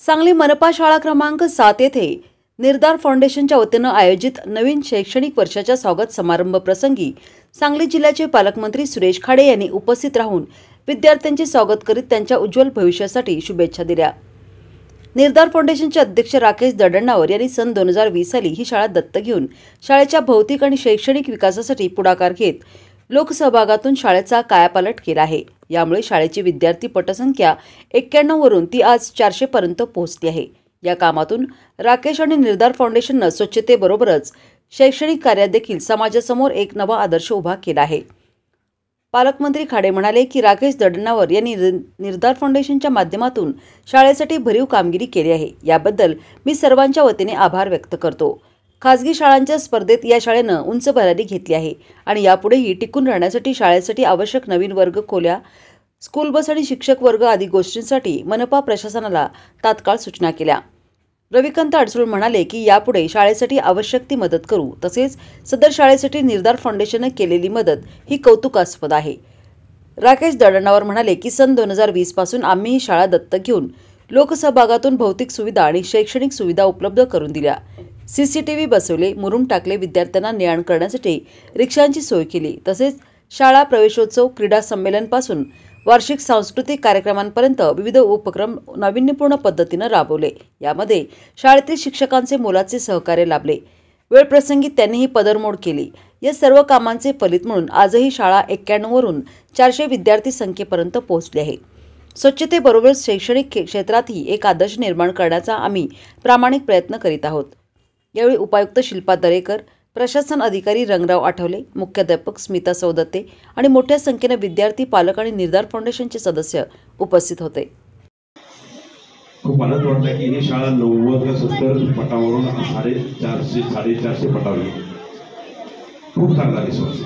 सांगली मनपा शाळा क्रमांक 7 येथे निर्धार फाउंडेशनच्या वतीने आयोजित नवीन शैक्षणिक वर्षाच्या स्वागत समारंभ प्रसंगी सांगली जिल्ह्याचे पालकमंत्री सुरेश खाडे यांनी उपस्थित राहून विद्यार्थ्यांचे स्वागत करीत त्यांच्या उज्ज्वल भविष्यासाठी शुभेच्छा दिल्या। निर्धार फाउंडेशनचे अध्यक्ष राकेश दडण्णावर यांनी सन 2020 साली ही शाळा दत्तक घेऊन शाळेच्या भौतिक आणि शैक्षणिक विकासासाठी पुढाकार घेत लोकसहभागातून शाळेचा कायापालट केला आहे। यामुळे शाळेची विद्यार्थी पटसंख्या 91 वरून ती आज 400 पर्यंत पोहोचली आहे। या कामातून राकेश आणि निर्धार फाउंडेशनने स्वच्छतेबरोबरच शैक्षणिक कार्यात देखील समाजासमोर एक नवा आदर्श उभा केला आहे। पालकमंत्री खाडे म्हणाले की राकेश दडण्णावर यांनी निर्धार फाउंडेशनच्या माध्यमातून शाळेसाठी भरीव कामगिरी केली आहे। याबद्दल मी सर्वांच्या वतीने आभार व्यक्त करतो। खासगी शाळांच्या स्पर्धेत या शाळेनं उंच भरारी घेतली आहे आणि यापुढेही टिकून राहण्यासाठी शाळेसाठी आवश्यक नवीन वर्ग खोल्या, स्कूल बस आणि शिक्षक वर्ग आदी गोष्टींसाठी मनपा प्रशासनाला तात्काळ सूचना केल्या। रविकांत अडसूळ म्हणाले की यापुढे शाळेसाठी आवश्यक ती मदत करू, तसेच सदर शाळेसाठी निर्धार फाउंडेशनने केलेली मदत ही कौतुकास्पद आहे। राकेश दडण्णावर म्हणाले की सन 2020 पासून आम्ही ही शाळा दत्तक घेऊन लोकसहभागातून भौतिक सुविधा आणि शैक्षणिक सुविधा उपलब्ध करून दिल्या, CCTV बसवले, मुरुम टाकले, विद्यार्थ्यांना ने-आण करण्यासाठी रिक्षांची सोय केली, तसेच शाळा प्रवेशोत्सव, क्रीडा संमेलनापासून वार्षिक सांस्कृतिक कार्यक्रमांपर्यंत विविध उपक्रम नाविन्यपूर्ण पद्धतीने राबवले। यामध्ये शाळेतील शिक्षकांचे मोलाचे सहकार्य लाभले। वेळप्रसंगी त्यांनी ही पदरमोड केली। या सर्व कामांचे फलित म्हणून आजही शाळा 91 वरून 400 विद्यार्थी संख्येपर्यंत पोहोचली आहे। स्वच्छतेबरोबरच शैक्षणिक क्षेत्रातही एक आदर्श निर्माण करण्याचा आम्ही प्रामाणिक प्रयत्न करीत आहोत। यावेळी उपायुक्त शिल्पा दरेकर, प्रशासन अधिकारी रंगराव आठवले, मुख्याध्यापक स्मिता सौदत्ते आणि मोठ्या संख्येने विद्यार्थी, पालक आणि निर्धार फाउंडेशनचे सदस्य उपस्थित होते। खूप आनंद वाटला की ही शाळा 90 का 70 पटावरून 450 पटावली। खूप चांगला रिस्पॉन्स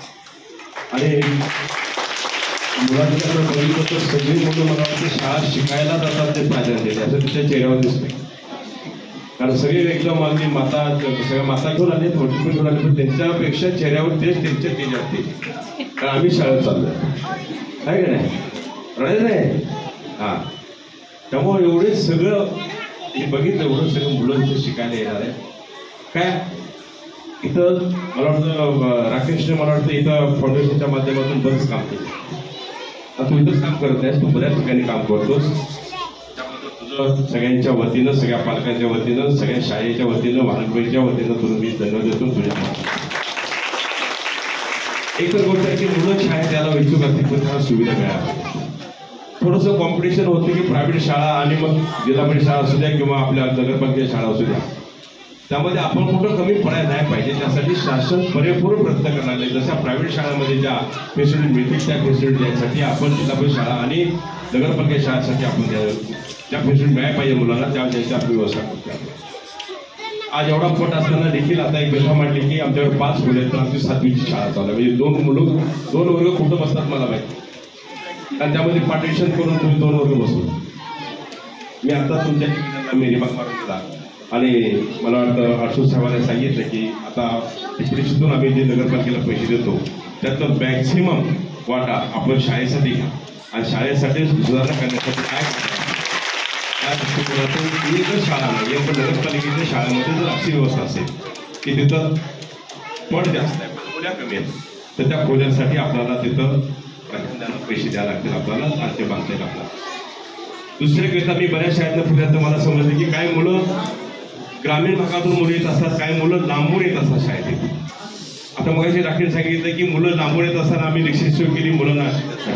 आणि मुलांच्याकडे बघितलं तर सगळी मुलं मला वाटतं शाळा शिकायला जातात ते प्राधान्य देते असं तिच्या चेहऱ्यावर दिसतंय। कारण सगळे एकदम अगदी सगळ्या माता घेऊन आले, मोठी पण घेऊन आले, पण त्यांच्यापेक्षा चेहऱ्यावर तेच त्यांच्या तेज असते, कारण आम्ही शाळेत चाललोय आहे का नाही, रडायचं नाही। हां, त्यामुळे एवढे सगळं मी बघितलं, एवढं सगळं मुलं इथे शिकायला येणार आहे। काय इथं मला वाटतं राकेशने मला वाटतं इथं फाउंडेशनच्या माध्यमातून बरंच काम केलं। आता तू इथंच काम करत आहेस, तू बऱ्याच ठिकाणी काम करतोस, सगळ्यांच्या वतीनं, सगळ्या पालकांच्या वतीनं, सगळ्या शाळेच्या वतीनं, वाहनबाईच्या वतीनं तुला मी धन्यवाद देतो। तुझ्या एकच गोष्ट आहे की मुलं शाळेत यायला इच्छुक असतील पण त्यांना सुविधा मिळाल्या। थोडंसं कॉम्पिटिशन होतं की प्रायव्हेट शाळा आणि मग जिल्हा परिषद शाळा असू द्या किंवा आपल्या नगरपालिका शाळा असू द्या, त्यामध्ये आपण कुठं कमी पडायला नाही पाहिजे। त्यासाठी शासन पुरेपूर प्रयत्न करणार आहे। जशा प्रायव्हेट शाळांमध्ये ज्या फॅसिलिटी मिळतील त्या फॅसिलिटी द्यायसाठी आपण जिल्हा परिषद शाळा आणि नगरपालिका शाळेसाठी आपण ज्या फॅसिलिटी मिळायला पाहिजे मुलांना त्या द्यायची आपली व्यवस्था करतो। आज एवढा पट असताना देखील आता एक घटना मांडली की आमच्याकडे 5 मुलं आहेत, तर आमची 7वीची शाळा चालू आहे, म्हणजे 2 वर्ग कुठं बसतात मला माहिती, कारण त्यामध्ये पार्टिशन करून तुम्ही 2 वर्ग बसवतो। मी आता तुमच्या मी रिमार्क मारून दिला आणि मला वाटतं अडसूळ साहेबांनी सांगितलं की आता पिंपरीतून आम्ही जे नगरपालिकेला पैसे देतो त्यातलं मॅक्सिमम वाटा आपण शाळेसाठी घ्या आणि शाळेसाठी सुधारणा करण्यासाठी काय त्या दृष्टिकोनातून एकच शाळा नाही, पण नगरपालिकेच्या शाळांमध्ये जर अशी व्यवस्था असेल की तिथं पट जास्त आहे पण खोल्या कमी आहेत, तर त्या खोल्यांसाठी आपल्याला तिथं प्राधान्यानं पैसे द्यावे लागतील आपल्याला आणि ते बांधता येईल आपल्याला। दुसरीकरिता मी बऱ्याच शाळेतनं फिरल्यानंतर मला समजलं की काही मुलं ग्रामीण भागातून मुलं येत असतात, काही मुलं लांबून येत असतात शाळेत। आता मगाशी राकेश सांगितलं की मुलं लांबून येत असताना आम्ही रिक्षा सोय केली मुलांना,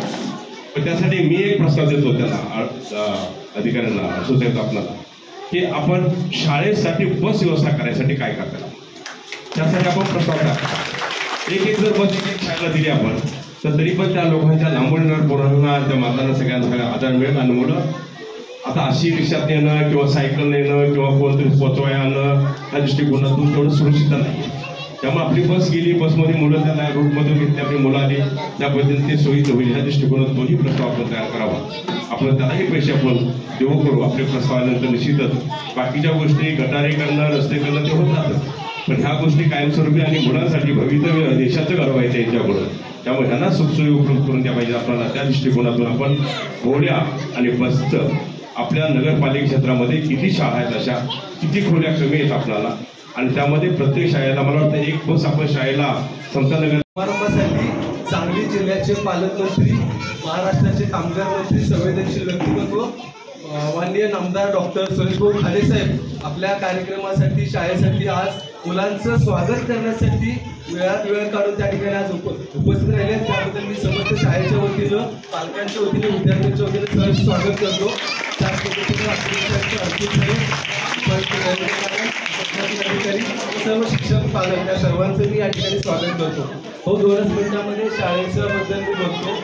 पण त्यासाठी मी एक प्रस्ताव देतो त्यांना अधिकाऱ्यांना असोसिएट आपल्याला की आपण शाळेसाठी बस व्यवस्था करायसाठी काय करता, त्यासाठी आपण प्रस्ताव टाकतो। एक जर बस एक शाळेला दिली आपण तर तरी पण त्या लोकांच्या लांबून येणार पोरांना, त्या मातांना सगळ्यांना आधार मिळेल आणि मुलं आता अशी रिक्षात येणं किंवा सायकल नेणं किंवा कोणतरी पोचवाय आणणं या दृष्टिकोनातून तेवढं सुरक्षित नाही। त्यामुळे आपली बस गेली, बसमध्ये मुलं त्यांना रूटमधून घेतली, आपली मुलं आली, त्या पद्धतीने ते सोयीचं होईल ह्या दृष्टिकोनात तोही प्रस्ताव आपण तयार करावा। आपण त्यालाही पैसे आपण देऊ करू आपल्या प्रस्तावानंतर निश्चितच। बाकीच्या गोष्टी गटारी करणं, रस्ते करणं ते होत जातं, पण ह्या गोष्टी कायमस्वरूपी आणि मुलांसाठी भवितव्य देशाचं गर्व आहे त्यांच्याकडून, त्यामुळे ह्यांना सुखसोयी उपलब्ध करून द्या पाहिजे आपल्याला। त्या दृष्टिकोनातून आपण घोड्या आणि बसचं आपल्या नगरपालिका क्षेत्रामध्ये किती शाळा आहेत, अशा किती खोल्या कमी आहेत आपल्याला, आणि त्यामध्ये प्रत्येक शाळेला मला वाटतं एक बस आपण शाळेला समतानगर समारंभासाठी सांगली जिल्ह्याचे पालकमंत्री, महाराष्ट्राचे कामगार मंत्री, संवेदनशील व्यक्तिमत्व माननीय नामदार डॉक्टर सुरेशभाऊ खाडे साहेब आपल्या कार्यक्रमासाठी शाळेसाठी आज मुलांचं स्वागत करण्यासाठी वेळात वेळ काढून त्या ठिकाणी आज उपस्थित राहिले. त्याबद्दल मी समस्त शाळेच्या वतीनं, पालकांच्या वतीनं, विद्यार्थ्यांच्या वतीनं सहर्ष स्वागत करतो. त्याच पद्धतीने अधिकारी, सर्व शिक्षक, पालक या सर्वांचं मी या ठिकाणी स्वागत करतो. हो, 2 मिनिटांमध्ये शाळेच्या बद्दल मी बोलतो.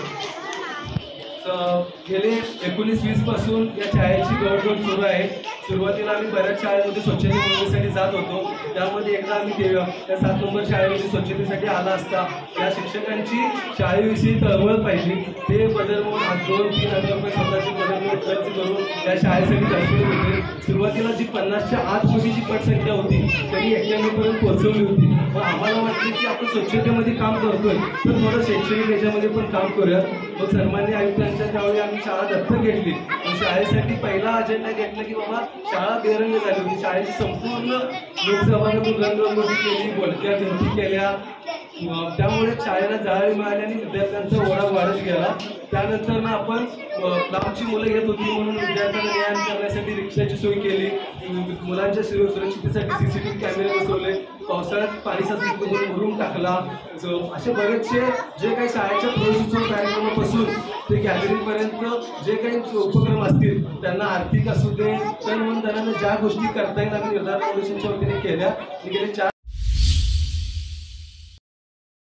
गेले 19-20 पासून या शाळेची गडबड सुरू आहे. सुरुवातीला आम्ही बऱ्याच शाळेमध्ये स्वच्छता मोहिमेसाठी जात होतो. त्यामध्ये एकदा आम्ही त्या 7 नंबर शाळेमध्ये स्वच्छतेसाठी आला असता या शिक्षकांची शाळेविषयी तळमळ पाहिजे. ते बदल म्हणून 2-3 हजार रुपये स्वतःची बदल खर्च करून या शाळेसाठी दर्शवले होते. सुरुवातीला जी 50च्या आत कोटीची पटसंख्या होती त्यांनी 91पर्यंत पोहोचवली होती. मग आम्हाला वाटले की आपण स्वच्छतेमध्ये काम करतोय तर थोडं शैक्षणिक याच्यामध्ये पण काम करूया. मग सन्मान्य आयुक्तांच्या त्यावेळी आम्ही शाळा दत्तक घेतली. शाळेसाठी पहिला अजेंडा घेतला की बाबा शाळा बेरंग झाली होती. शाळेची संपूर्ण लोकसभातून रंगरंगोटी केली, बोलक्या भिंती केल्या. त्यामुळे शाळेला जाळी मिळाली आणि विद्यार्थ्यांचा ओढा वाढत गेला. त्यानंतर आपण लांबची मुलं येत होती म्हणून विद्यार्थ्यांना न्याय करण्यासाठी रिक्षाची सोय केली. मुलांच्या सुरक्षितेसाठी CCTV कॅमेरे बसवले. पावसाळ्यात पाणी साचलं म्हणून मुरुम टाकला. असे बरेचसे जे काही शाळेच्या प्रवेशोत्सव कार्यक्रमापासून ते गॅदरिंगपर्यंत जे काही उपक्रम असतील त्यांना आर्थिक असू दे तर म्हणून त्यांना ज्या गोष्टी करता येईल आम्ही निर्धार फाउंडेशनच्या वतीने केल्या. गेले 4